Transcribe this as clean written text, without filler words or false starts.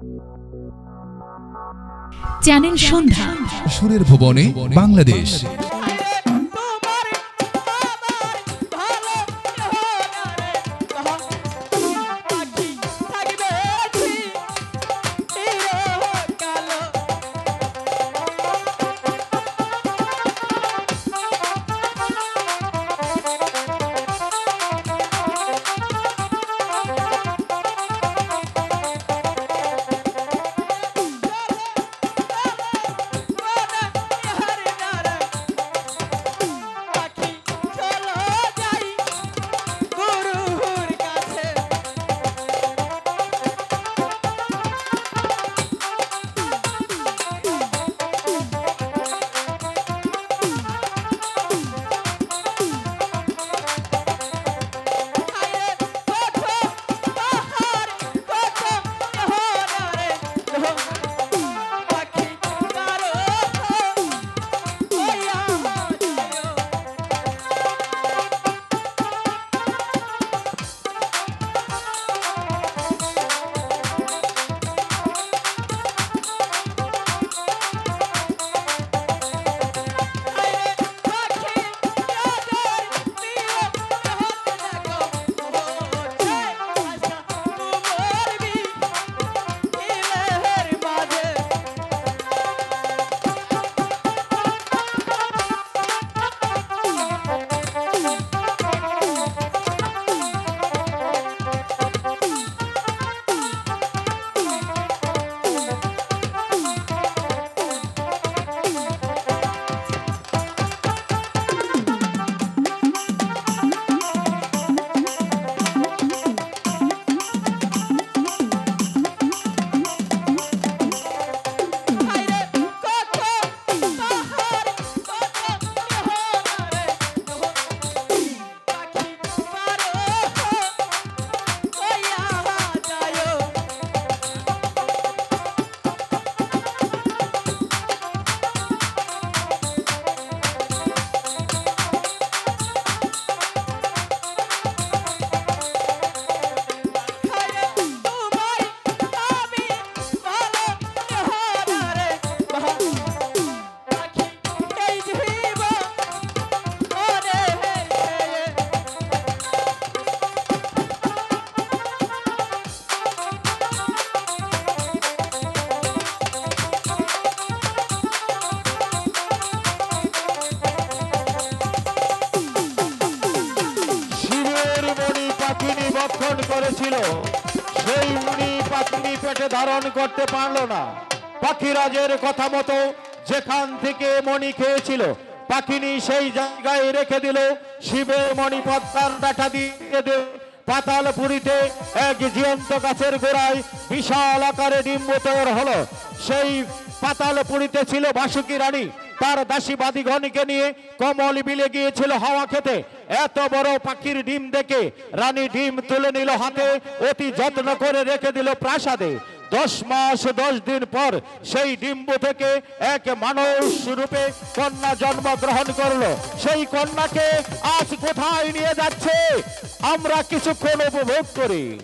Channel সন্ধ্যা সুরের ভুবনে বাংলাদেশ। করেছিল সেই মুনি পাখিনি পেটে ধারণ করতে পারল না। পাখিরাজের কথা মতো যেখান থেকে মণি খেয়েছিল পাখিনি সেই জায়গায় রেখে দিল। শিবের মণি পদ্মার ডাটা দিয়ে দিল পাতালপুরীতে এক জীবন্ত গাছের গোড়ায় বিশাল আকারে ডিম্ব তৈরি হলো। সেই পাতালপুরীতে ছিল বাসুকি রানী, তার দাসী বাদীগণকে নিয়ে কমল বিলে গিয়েছিল হাওয়া খেতে। এত বড় পাখির ডিম দেখে রানী ডিম তুলে নিল হাতে, অতি যত্ন করে রেখে দিল প্রাসাদে। 10 মাস 10 দিন পর সেই ডিম্ব থেকে এক মানুষ রূপে কন্যা জন্মগ্রহণ করলো। সেই কন্যাকে আজ কোথায় নিয়ে যাচ্ছে আমরা কিছুক্ষণ উপভোগ করি।